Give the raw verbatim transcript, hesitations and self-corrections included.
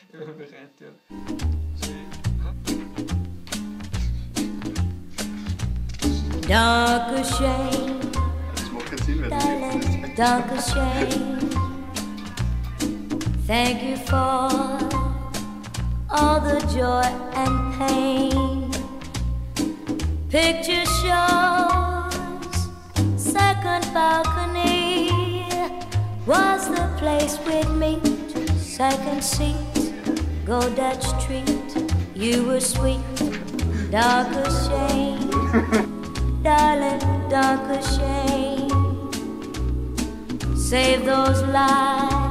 Ich bin bereit, ja. Darker shade, Das macht keinen Sinn, weil das darling, darker shade. Thank you for all the joy and pain. Picture shows, second balcony was the place we'd meet. Second seat, go Dutch Street. You were sweet, darker shade, darling, darker shade. Save those lies.